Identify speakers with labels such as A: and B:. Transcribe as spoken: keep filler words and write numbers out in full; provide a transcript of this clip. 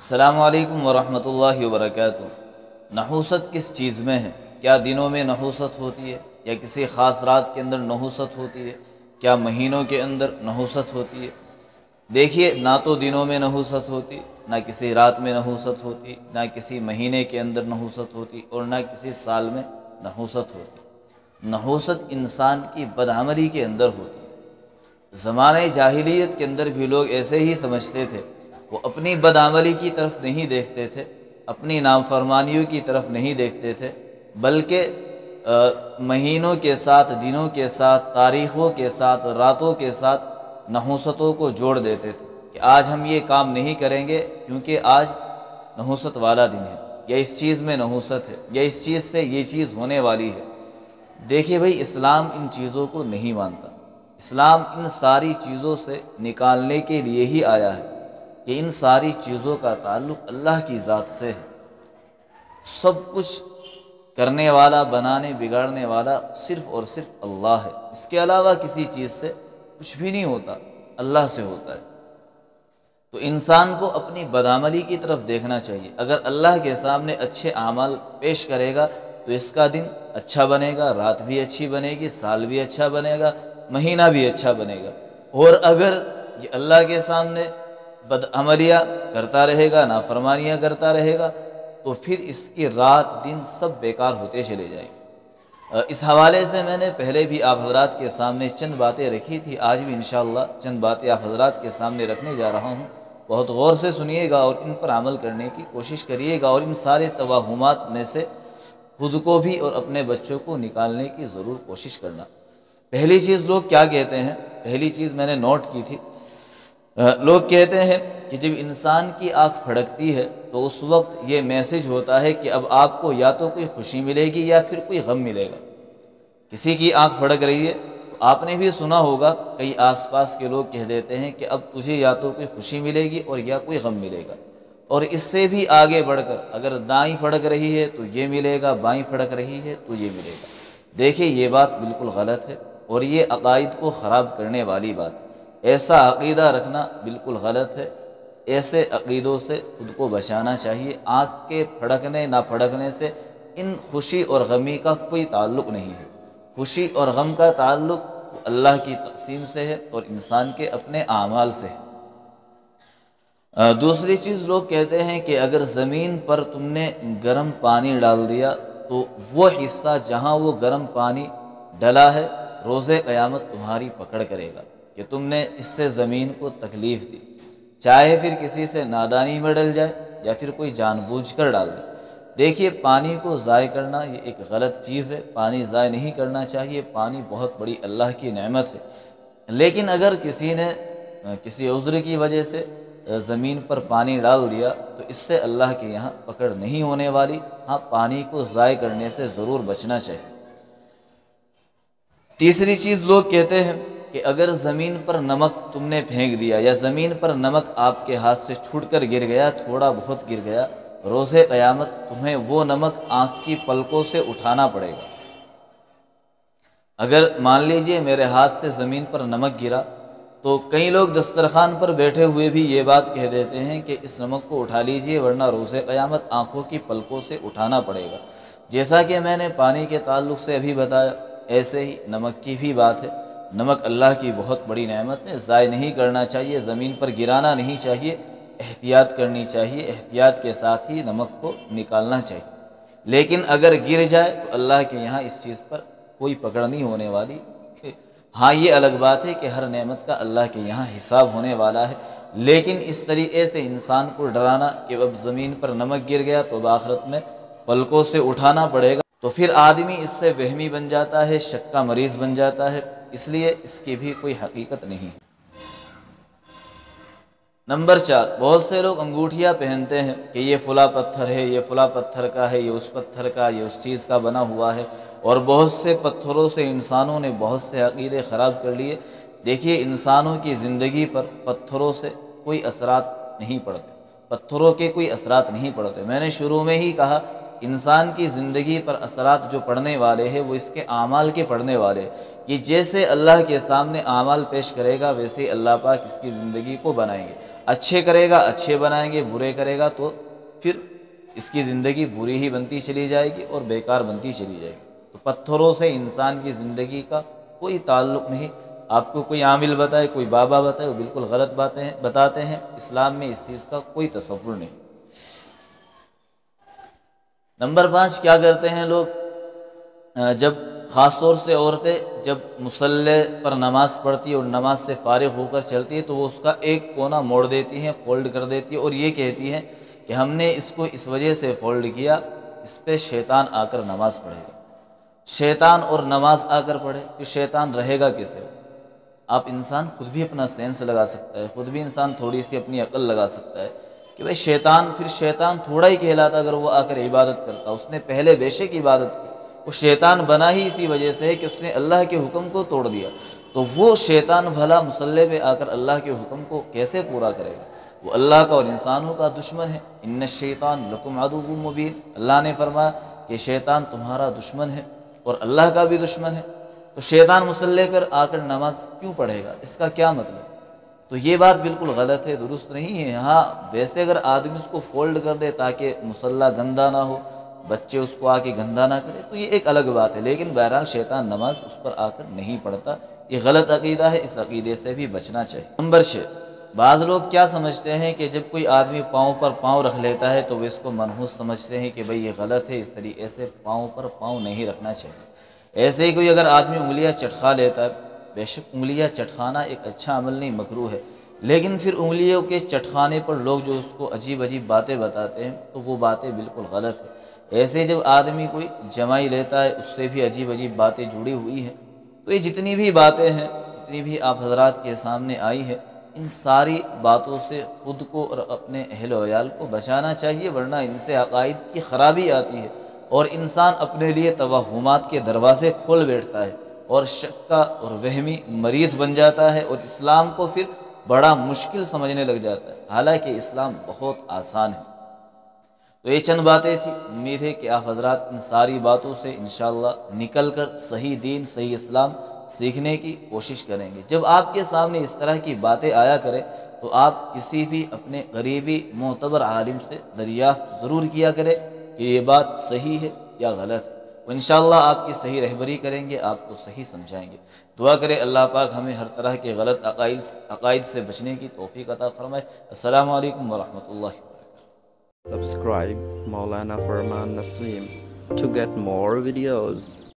A: السلام علیکم ورحمۃ اللہ وبرکاتہ۔ نحوست کس چیز میں ہے؟ کیا دنوں میں نحوست ہوتی ہے یا کسی خاص رات کے اندر نحوست ہوتی ہے؟ کیا مہینوں کے اندر نحوست ہوتی ہے؟ دیکھیے، نہ تو دنوں میں نحوست ہوتی، نہ کسی رات میں نحوست ہوتی، نہ کسی مہینے کے اندر نحوست ہوتی، اور نہ کسی سال میں نحوست ہوتی۔ نحوست انسان کی بدعملی کے اندر ہوتی ہے۔ زمانہ جاہلیت کے اندر بھی لوگ ایسے ہی سمجھتے تھے، وہ اپنی بدعملی کی طرف نہیں دیکھتے تھے، اپنی نافرمانیوں کی طرف نہیں دیکھتے تھے، بلکہ مہینوں کے ساتھ، دنوں کے ساتھ، تاریخوں کے ساتھ، راتوں کے ساتھ نحوستوں کو جوڑ دیتے تھے کہ آج ہم یہ کام نہیں کریں گے کیونکہ آج نحوست والا دن ہے، یا اس چیز میں نحوست ہے، یا اس چیز سے یہ چیز ہونے والی ہے۔ دیکھیے بھائی، اسلام ان چیزوں کو نہیں مانتا۔ اسلام ان ساری چیزوں سے نکالنے کے لیے ہی آیا ہے کہ ان ساری چیزوں کا تعلق اللہ کی ذات سے ہے۔ سب کچھ کرنے والا، بنانے بگاڑنے والا صرف اور صرف اللہ ہے۔ اس کے علاوہ کسی چیز سے کچھ بھی نہیں ہوتا، اللہ سے ہوتا ہے۔ تو انسان کو اپنی بدعملی کی طرف دیکھنا چاہیے۔ اگر اللہ کے سامنے اچھے اعمال پیش کرے گا تو اس کا دن اچھا بنے گا، رات بھی اچھی بنے گی، سال بھی اچھا بنے گا، مہینہ بھی اچھا بنے گا۔ اور اگر یہ اللہ کے سامنے بدعملیاں کرتا رہے گا، نافرمانیاں کرتا رہے گا، تو پھر اس کی رات دن سب بیکار ہوتے چلے جائیں گے۔ اس حوالے سے میں نے پہلے بھی آپ حضرات کے سامنے چند باتیں رکھی تھی، آج بھی انشاءاللہ چند باتیں آپ حضرات کے سامنے رکھنے جا رہا ہوں۔ بہت غور سے سنیے گا اور ان پر عمل کرنے کی کوشش کریے گا، اور ان سارے توہمات میں سے خود کو بھی اور اپنے بچوں کو نکالنے کی ضرور کوشش کرنا۔ پہلی چیز لوگ کیا کہتے ہیں، پہلی چیز میں نے نوٹ کی تھی، لوگ کہتے ہیں کہ جب انسان کی آنکھ پھڑکتی ہے تو اس وقت یہ میسج ہوتا ہے کہ اب آپ کو یا تو کوئی خوشی ملے گی یا پھر کوئی غم ملے گا۔ کسی کی آنکھ پھڑک رہی ہے تو آپ نے بھی سنا ہوگا، کئی آس پاس کے لوگ کہہ دیتے ہیں کہ اب تجھے یا تو کوئی خوشی ملے گی اور یا کوئی غم ملے گا۔ اور اس سے بھی آگے بڑھ کر اگر دائیں پھڑک رہی ہے تو یہ ملے گا، بائیں پھڑک رہی ہے تو یہ ملے گا۔ دیکھیے، یہ بات بالکل غلط ہے اور یہ عقائد کو خراب کرنے والی بات ہے۔ ایسا عقیدہ رکھنا بالکل غلط ہے۔ ایسے عقیدوں سے خود کو بچانا چاہیے۔ آنکھ کے پھڑکنے نہ پھڑکنے سے ان خوشی اور غمی کا کوئی تعلق نہیں ہے۔ خوشی اور غم کا تعلق اللہ کی تقسیم سے ہے اور انسان کے اپنے اعمال سے ہے۔ دوسری چیز، لوگ کہتے ہیں کہ اگر زمین پر تم نے گرم پانی ڈال دیا تو وہ حصہ جہاں وہ گرم پانی ڈلا ہے روز قیامت تمہاری پکڑ کرے گا کہ تم نے اس سے زمین کو تکلیف دی، چاہے پھر کسی سے نادانی میں ڈل جائے یا پھر کوئی جان بوجھ کر ڈال دے۔ دیکھیے، پانی کو ضائع کرنا یہ ایک غلط چیز ہے، پانی ضائع نہیں کرنا چاہیے، پانی بہت بڑی اللہ کی نعمت ہے۔ لیکن اگر کسی نے کسی عذر کی وجہ سے زمین پر پانی ڈال دیا تو اس سے اللہ کے یہاں پکڑ نہیں ہونے والی۔ ہاں، پانی کو ضائع کرنے سے ضرور بچنا چاہیے۔ تیسری چیز، لوگ کہتے ہیں کہ اگر زمین پر نمک تم نے پھینک دیا یا زمین پر نمک آپ کے ہاتھ سے چھوٹ کر گر گیا، تھوڑا بہت گر گیا، روز قیامت تمہیں وہ نمک آنکھ کی پلکوں سے اٹھانا پڑے گا۔ اگر مان لیجئے میرے ہاتھ سے زمین پر نمک گرا تو کئی لوگ دسترخوان پر بیٹھے ہوئے بھی یہ بات کہہ دیتے ہیں کہ اس نمک کو اٹھا لیجئے ورنہ روز قیامت آنکھوں کی پلکوں سے اٹھانا پڑے گا۔ جیسا کہ میں نے پانی کے تعلق سے ابھی بتایا، ایسے ہی نمک کی بھی بات ہے۔ نمک اللہ کی بہت بڑی نعمت ہے، ضائع نہیں کرنا چاہیے، زمین پر گرانا نہیں چاہیے، احتیاط کرنی چاہیے، احتیاط کے ساتھ ہی نمک کو نکالنا چاہیے۔ لیکن اگر گر جائے تو اللہ کے یہاں اس چیز پر کوئی پکڑ نہیں ہونے والی۔ ہاں، یہ الگ بات ہے کہ ہر نعمت کا اللہ کے یہاں حساب ہونے والا ہے، لیکن اس طریقے سے انسان کو ڈرانا کہ اب زمین پر نمک گر گیا تو آخرت میں پلکوں سے اٹھانا پڑے گا، تو پھر آدمی اس سے وہمی بن جاتا ہے، شک کا مریض بن جاتا ہے، اس لیے اس کی بھی کوئی حقیقت نہیں ہے۔ نمبر چار، بہت سے لوگ انگوٹھیاں پہنتے ہیں کہ یہ فلاں پتھر ہے، یہ فلاں پتھر کا ہے، یہ اس پتھر کا، یہ اس چیز کا بنا ہوا ہے، اور بہت سے پتھروں سے انسانوں نے بہت سے عقیدے خراب کر لیے۔ دیکھیے، انسانوں کی زندگی پر پتھروں سے کوئی اثرات نہیں پڑتے، پتھروں کے کوئی اثرات نہیں پڑتے۔ میں نے شروع میں ہی کہا انسان کی زندگی پر اثرات جو پڑنے والے ہیں وہ اس کے اعمال کے پڑنے والے ہیں۔ یہ جیسے اللہ کے سامنے اعمال پیش کرے گا ویسے ہی اللہ پاک اس کی زندگی کو بنائیں گے۔ اچھے کرے گا اچھے بنائیں گے، برے کرے گا تو پھر اس کی زندگی بری ہی بنتی چلی جائے گی اور بیکار بنتی چلی جائے گی۔ تو پتھروں سے انسان کی زندگی کا کوئی تعلق نہیں۔ آپ کو کوئی عامل بتائے، کوئی بابا بتائے، وہ بالکل غلط باتیں ہیں بتاتے ہیں۔ اسلام میں اس چیز کا کوئی تصور نہیں۔ نمبر پانچ، کیا کرتے ہیں لوگ جب خاص طور سے عورتیں جب مصلی پر نماز پڑھتی ہے اور نماز سے فارغ ہو کر چلتی ہے تو وہ اس کا ایک کونا موڑ دیتی ہیں، فولڈ کر دیتی ہے اور یہ کہتی ہیں کہ ہم نے اس کو اس وجہ سے فولڈ کیا، اس پہ شیطان آ کر نماز پڑھے گا۔ شیطان اور نماز آ کر پڑھے، پھر شیطان رہے گا کیسے؟ آپ انسان خود بھی اپنا سینس لگا سکتا ہے، خود بھی انسان تھوڑی سی اپنی عقل لگا سکتا ہے کہ بھئی شیطان پھر شیطان تھوڑا ہی کہلاتا اگر وہ آ کر عبادت کرتا۔ اس نے پہلے بے شک عبادت کی، وہ شیطان بنا ہی اسی وجہ سے ہے کہ اس نے اللہ کے حکم کو توڑ دیا، تو وہ شیطان بھلا مصلی پہ آ کر اللہ کے حکم کو کیسے پورا کرے گا؟ وہ اللہ کا اور انسانوں کا دشمن ہے۔ ان الشیطان لکم عدو مبین، اللہ نے فرمایا کہ شیطان تمہارا دشمن ہے اور اللہ کا بھی دشمن ہے۔ تو شیطان مصلی پر آ کر نماز کیوں پڑھے گا؟ اس کا کیا مطلب؟ تو یہ بات بالکل غلط ہے، درست نہیں ہے۔ ہاں ویسے اگر آدمی اس کو فولڈ کر دے تاکہ مصلی گندا نہ ہو، بچے اس کو آ کے گندا نہ کرے تو یہ ایک الگ بات ہے، لیکن بہرحال شیطان نماز اس پر آ کر نہیں پڑھتا۔ یہ غلط عقیدہ ہے، اس عقیدے سے بھی بچنا چاہیے۔ نمبر چھ، بعض لوگ کیا سمجھتے ہیں کہ جب کوئی آدمی پاؤں پر پاؤں رکھ لیتا ہے تو وہ اس کو منحوس سمجھتے ہیں کہ بھئی یہ غلط ہے، اس طریقے سے پاؤں پر پاؤں نہیں رکھنا چاہیے۔ ایسے ہی کوئی اگر آدمی انگلیاں چٹکھا لیتا ہے، بے شک انگلیاں چٹکھانا ایک اچھا عمل نہیں، مکروہ ہے، لیکن پھر انگلیوں کے چٹکھانے پر لوگ جو اس کو عجیب عجیب باتیں بتاتے ہیں تو وہ باتیں بالکل غلط ہیں۔ ایسے جب آدمی کوئی جمائی لیتا ہے اس سے بھی عجیب عجیب باتیں جڑی ہوئی ہیں۔ تو یہ جتنی بھی باتیں ہیں، جتنی بھی آپ حضرات کے سامنے آئی ہے، ان ساری باتوں سے خود کو اور اپنے اہل و عیال کو بچانا چاہیے، ورنہ ان سے عقائد کی خرابی آتی ہے اور انسان اپنے لیے توہمات کے دروازے کھول بیٹھتا ہے اور شک کا اور وہمی مریض بن جاتا ہے اور اسلام کو پھر بڑا مشکل سمجھنے لگ جاتا ہے، حالانکہ اسلام بہت آسان ہے۔ تو یہ چند باتیں تھیں، امید ہے کہ آپ حضرات ان ساری باتوں سے انشاءاللہ نکل کر صحیح دین، صحیح اسلام سیکھنے کی کوشش کریں گے۔ جب آپ کے سامنے اس طرح کی باتیں آیا کریں تو آپ کسی بھی اپنے قریبی معتبر عالم سے دریافت ضرور کیا کریں کہ یہ بات صحیح ہے یا غلط ہے، وہ انشاءاللہ آپ کی صحیح رہبری کریں گے، آپ کو صحیح سمجھائیں گے۔ دعا کرے اللہ پاک ہمیں ہر طرح کے غلط عقائد عقائد سے بچنے کی توفیق عطا فرمائے۔ السلام علیکم ورحمۃ اللہ۔
B: Subscribe Maulana Farman Naseem to get more videos.